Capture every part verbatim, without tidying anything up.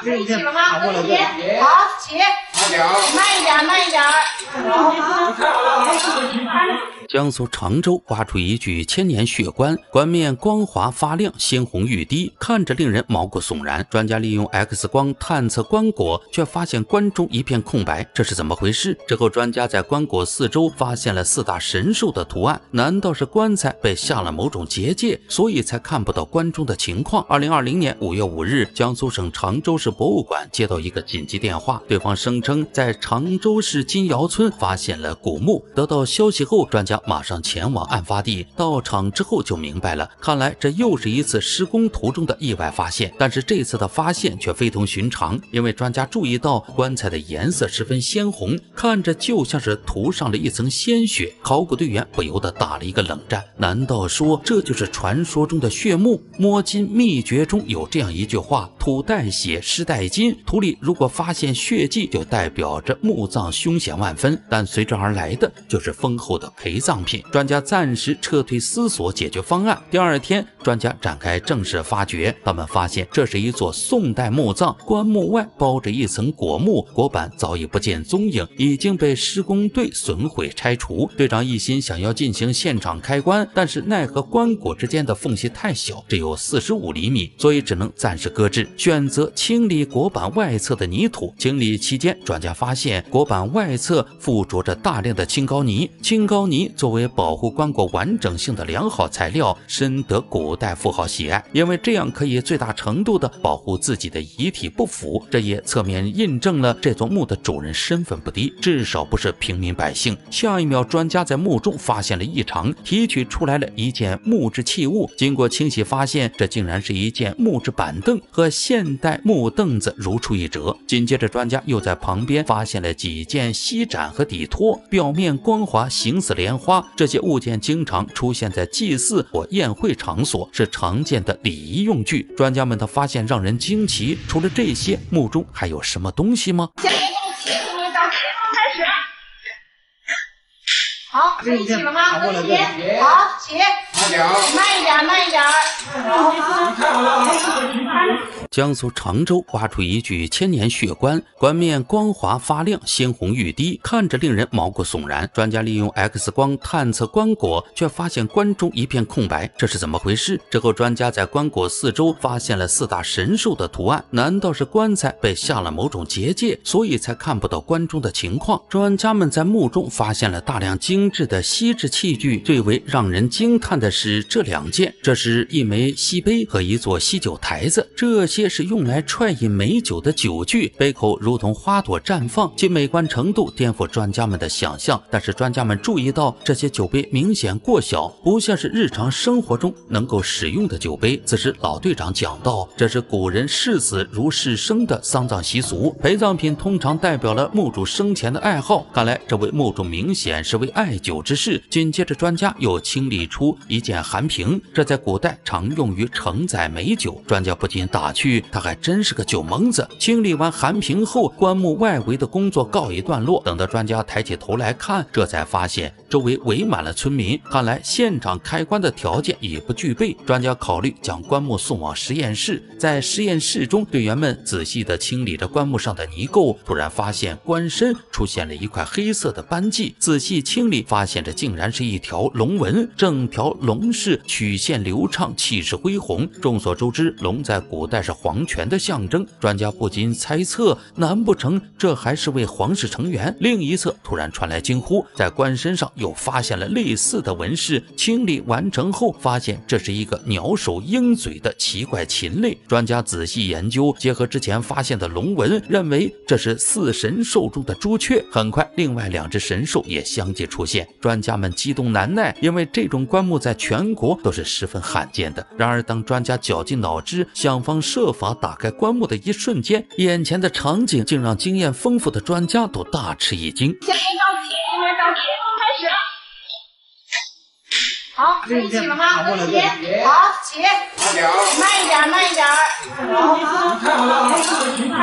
可以起了吗？可以起。好，起。慢一点，慢一点。 江苏常州挖出一具千年血棺，棺面光滑发亮，鲜红欲滴，看着令人毛骨悚然。专家利用 X 光探测棺椁，却发现棺中一片空白，这是怎么回事？之后专家在棺椁四周发现了四大神兽的图案，难道是棺材被下了某种结界，所以才看不到棺中的情况？二零二零年五月五日，江苏省常州市博物馆接到一个紧急电话，对方声称在常州市金窑村发现了古墓。得到消息后，专家马上前往案发地，到场之后就明白了，看来这又是一次施工途中的意外发现。但是这次的发现却非同寻常，因为专家注意到棺材的颜色十分鲜红，看着就像是涂上了一层鲜血。考古队员不由得打了一个冷战，难道说这就是传说中的血墓？摸金秘诀中有这样一句话：土带血，尸带金，土里如果发现血迹，就代表着墓葬凶险万分，但随之而来的就是丰厚的陪葬品。专家暂时撤退思索解决方案。第二天，专家展开正式发掘，他们发现这是一座宋代墓葬，棺木外包着一层果木，椁板早已不见踪影，已经被施工队损毁拆除。队长一心想要进行现场开棺，但是奈何棺椁之间的缝隙太小，只有四十五厘米，所以只能暂时搁置，选择清理椁板外侧的泥土。清理期间，专家发现椁板外侧附着着大量的青膏泥，青膏泥作为保护棺椁完整性的良好材料，深得古代富豪喜爱，因为这样可以最大程度地保护自己的遗体不腐。这也侧面印证了这座墓的主人身份不低，至少不是平民百姓。下一秒，专家在墓中发现了异常，提取出来了一件木质器物，经过清洗发现，这竟然是一件木质板凳，和现代木凳子如出一辙。紧接着，专家又在旁边发现了几件锡盏和底托，表面光滑，形似莲花。这些物件经常出现在祭祀或宴会场所，是常见的礼仪用具。专家们的发现让人惊奇，除了这些，墓中还有什么东西吗？ 现在到起，从开始。好，可以起了吗？可以起。好，起。慢一点，慢一点。 江苏常州挖出一具千年血棺，棺面光滑发亮，鲜红欲滴，看着令人毛骨悚然。专家利用 X 光探测棺椁，却发现棺中一片空白，这是怎么回事？之后，专家在棺椁四周发现了四大神兽的图案，难道是棺材被下了某种结界，所以才看不到棺中的情况？专家们在墓中发现了大量精致的锡制器具，最为让人惊叹的是这两件，这是一枚锡杯和一座锡酒台子，这些是用来踹饮美酒的酒具，杯口如同花朵绽放，其美观程度颠覆专家们的想象。但是专家们注意到这些酒杯明显过小，不像是日常生活中能够使用的酒杯。此时老队长讲到，这是古人视死如视生的丧葬习俗，陪葬品通常代表了墓主生前的爱好，看来这位墓主明显是位爱酒之士。紧接着专家又清理出一件寒瓶，这在古代常用于承载美酒。专家不禁打趣，他还真是个酒蒙子。清理完寒瓶后，棺木外围的工作告一段落。等到专家抬起头来看，这才发现周围围满了村民，看来现场开棺的条件已不具备。专家考虑将棺木送往实验室，在实验室中，队员们仔细地清理着棺木上的泥垢，突然发现棺身出现了一块黑色的斑迹，仔细清理发现这竟然是一条龙纹，整条龙是曲线流畅，气势恢宏。众所周知，龙在古代是皇权的象征，专家不禁猜测，难不成这还是位皇室成员？另一侧突然传来惊呼，在棺身上又发现了类似的纹饰。清理完成后，发现这是一个鸟首鹰嘴的奇怪禽类。专家仔细研究，结合之前发现的龙纹，认为这是四神兽中的朱雀。很快，另外两只神兽也相继出现，专家们激动难耐，因为这种棺木在全国都是十分罕见的。然而，当专家绞尽脑汁想方设法打开棺木的一瞬间，眼前的场景竟让经验丰富的专家都大吃一惊。 现在到起，现在到起，开始。好，可以起了吗？可以起。好，起。慢一点，慢一点。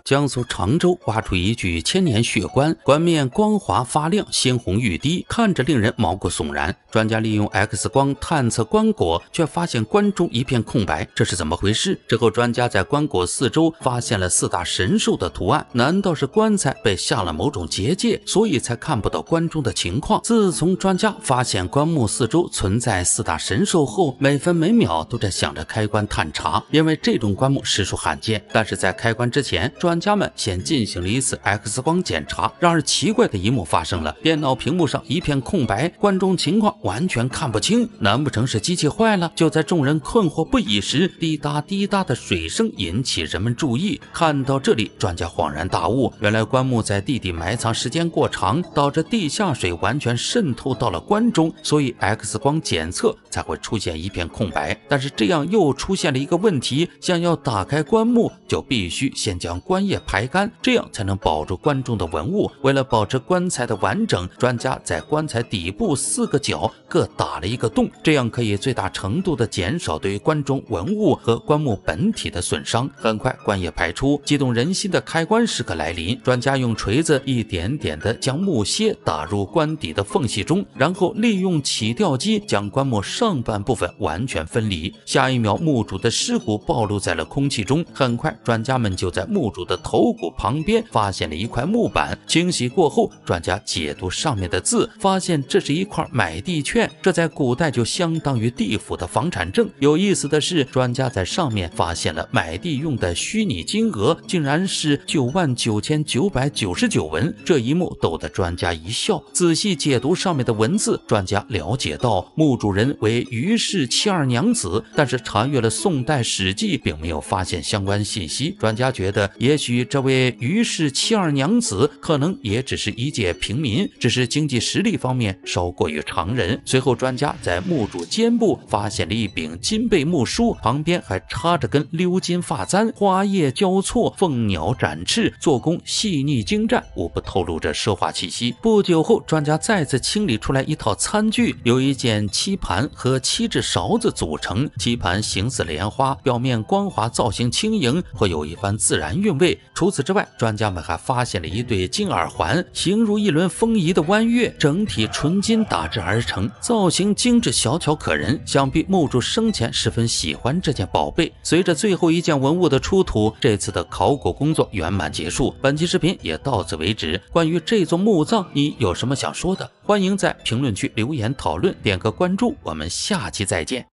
江苏常州挖出一具千年血棺，棺面光滑发亮，鲜红欲滴，看着令人毛骨悚然。专家利用 X 光探测棺椁，却发现棺中一片空白，这是怎么回事？之后，专家在棺椁四周发现了四大神兽的图案，难道是棺材被下了某种结界，所以才看不到棺中的情况？自从专家发现棺木四周存在四大神兽后，每分每秒都在想着开棺探查，因为这种棺木实属罕见。但是在开棺之前，专家们先进行了一次 X 光检查，然而奇怪的一幕发生了，电脑屏幕上一片空白，棺中情况完全看不清，难不成是机器坏了？就在众人困惑不已时，滴答滴答的水声引起人们注意。看到这里，专家恍然大悟，原来棺木在地底埋藏时间过长，导致地下水完全渗透到了棺中，所以 X 光检测才会出现一片空白。但是这样又出现了一个问题，想要打开棺木，就必须先将棺液排干，这样才能保住棺中的文物。为了保持棺材的完整，专家在棺材底部四个角各打了一个洞，这样可以最大程度的减少对于棺中文物和棺木本体的损伤。很快棺液排出，激动人心的开棺时刻来临。专家用锤子一点点的将木楔打入棺底的缝隙中，然后利用起吊机将棺木上半部分完全分离。下一秒，墓主的尸骨暴露在了空气中。很快，专家们就在墓主的头骨旁边发现了一块木板。清洗过后，专家解读上面的字，发现这是一块买地券，这在古代就相当于地府的房产证。有意思的是，专家在上面发现了买地用的虚拟金额，竟然是九万九千九百九十九文。这一幕逗得专家一笑。仔细解读上面的文字，专家了解到墓主人为于氏七二娘子，但是查阅了宋代史记，并没有发现相关信息。专家觉得，也许这位于氏七二娘子可能也只是一介平民，只是经济实力方面稍过于常人。随后，专家在墓主肩部发现了一柄金背木梳，旁边还插着根鎏金发簪，花叶交错，凤鸟展翅，做工细腻精湛，无不透露着奢华气息。不久后，专家再次清理出来一套餐具，由一件漆盘和七只勺子组成。漆盘形似莲花，表面光滑，造型轻盈，会有一番自然韵味。除此之外，专家们还发现了一对金耳环，形如一轮风仪的弯月，整体纯金打制而成，造型精致，小巧可人。想必墓主生前十分喜欢这件宝贝。随着最后一件文物的出土，这次的考古工作圆满结束。本期视频也到此为止。关于这座墓葬，你有什么想说的？欢迎在评论区留言讨论，点个关注，我们下期再见。